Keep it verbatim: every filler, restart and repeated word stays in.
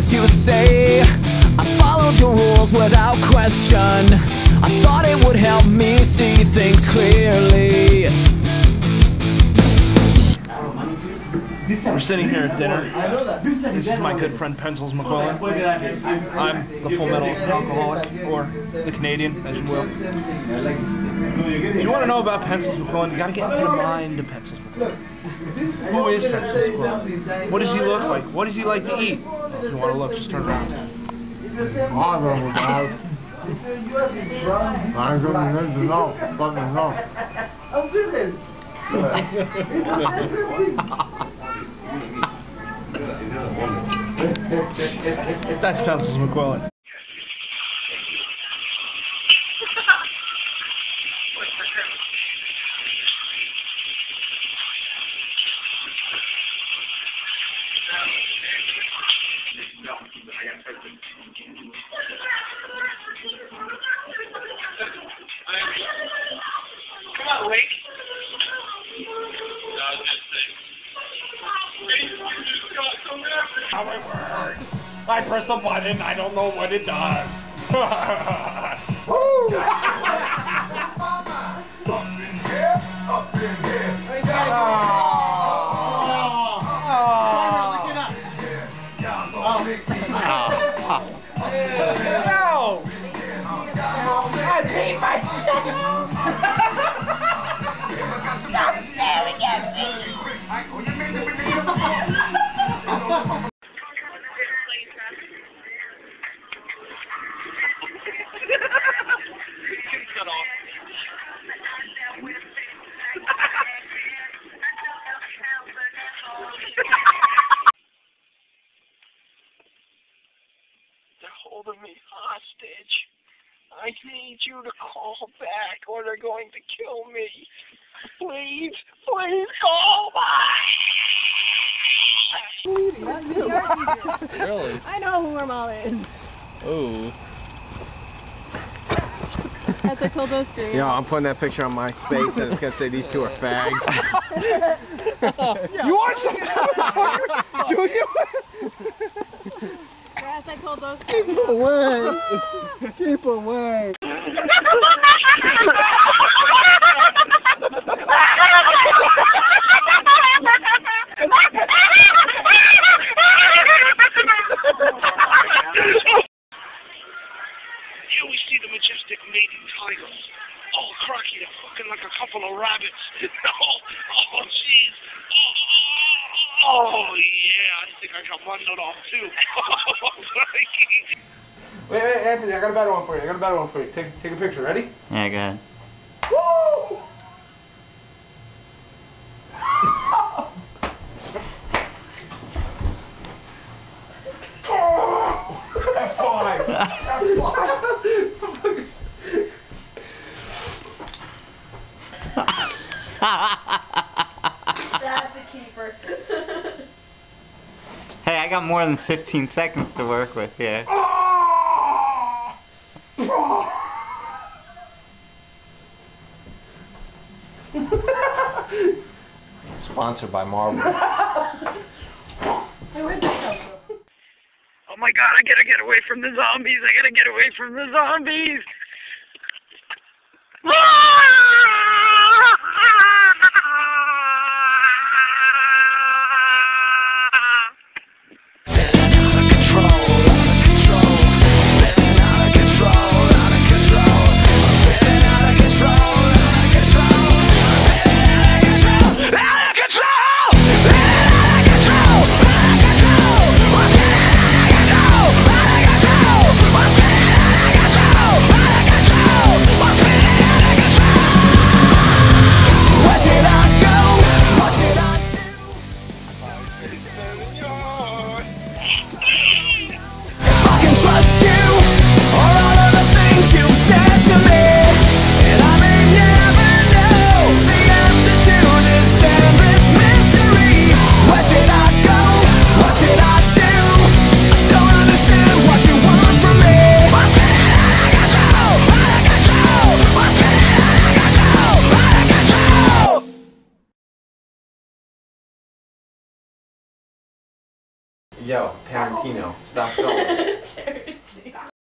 things you say. I followed your rules without question. I thought it would help me see things clearly. We're sitting here at dinner. This is my good friend Pencils Mcquillin. I'm the Full Metal Alcoholic, or the Canadian, as you will. If you want to know about Pencils Mcquillin, you got to get into the mind of Pencils Mcquillin. Who is Pencils Mcquillin? What does he look like? What does he like to eat? If you want to look, just turn around. Honorable guys. I'm going to need to know. Let me know. I'm finished. That's Pencils Mcquillin. Come on, Lake. How it works. I press a button, I don't know what it does. Woo! Up in here, up in here. No! I peed myself! Stop staring at me! They're holding me hostage. I need you to call back or they're going to kill me. Please, please call back! Really? I know who Normal is. Ooh. As I told those three. Yeah, I'm putting that picture on my face and it's going to say these two are fags. You want some? Do you? As I told those three. Keep away! Keep away! Here we see the majestic maiden tigers. Oh, crocky, they're fucking like a couple of rabbits. Oh, oh, jeez. Oh, oh, yeah, I think I got one nut off, too. Wait, wait, Anthony, I got a better one for you. I got a better one for you. Take, take a picture. Ready? Yeah, go ahead. Woo! F five! F That's a keeper. Hey, I got more than fifteen seconds to work with here. Sponsored by Marvel. Hey, where'd that come from? Oh my god, I gotta get away from the zombies. I gotta get away from the zombies. Control! Yo, Tarantino, stop filming.